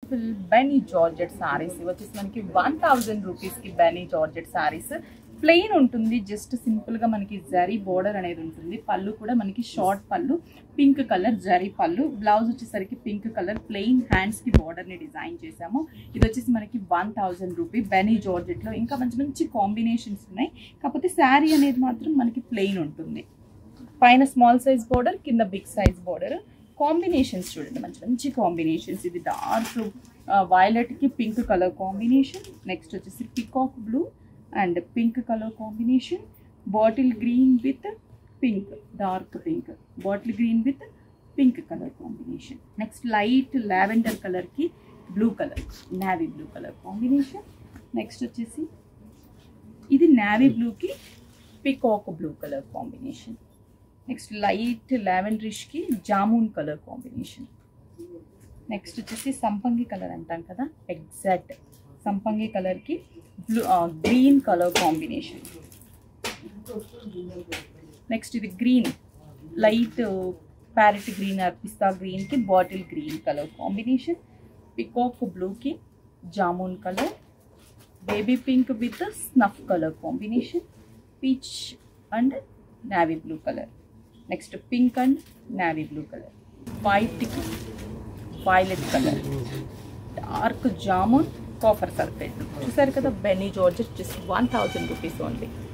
Beautiful Benny georgette saris వచ్చేసి మనకి 1000 రూపీస్కి బెనీ జార్జెట్ సారీస్ ప్లెయిన్ ఉంటుంది. జస్ట్ సింపుల్గా మనకి జరీ బోర్డర్ అనేది ఉంటుంది. పళ్ళు కూడా మనకి షార్ట్ పళ్ళు, పింక్ కలర్ జరీ పళ్ళు, బ్లౌజ్ వచ్చేసరికి పింక్ కలర్ ప్లెయిన్ హ్యాండ్స్కి బోర్డర్ని డిజైన్ చేసాము. ఇది వచ్చేసి మనకి 1000 రూపీ బెనీ జార్జెట్లో. ఇంకా మంచి మంచి కాంబినేషన్స్ ఉన్నాయి. కాకపోతే శారీ అనేది మాత్రం మనకి ప్లెయిన్ ఉంటుంది. పైన స్మాల్ సైజ్ బోర్డర్, కింద బిగ్ సైజ్ బోర్డర్. కాంబినేషన్స్ చూడండి, మంచి మంచి కాంబినేషన్స్. ఇది డార్క్ వైలెట్కి పింక్ కలర్ కాంబినేషన్. నెక్స్ట్ వచ్చేసి peacock blue and pink colour combination. Bottle green with pink, dark pink, bottle green with pink colour combination. Next light lavender కలర్కి blue colour, navy blue colour combination. Next వచ్చేసి ఇది navy బ్లూకి peacock blue colour combination. Next light లావెండరిష్కి jamun colour combination. Next వచ్చేసి సంపంగి colour అంటాం కదా, exact సంపంగి కలర్కి blue green colour combination. Next ఇది green, light parrot green or పిస్తా గ్రీన్కి bottle green colour combination. Peacock బ్లూకి jamun colour, baby pink with snuff colour combination, peach and navy blue colour. Next pink and navy blue colour, వైట్కి violet colour, dark jamun, copper sulphate. చూసారు కదా, బెనీ georgette just 1000 rupees only.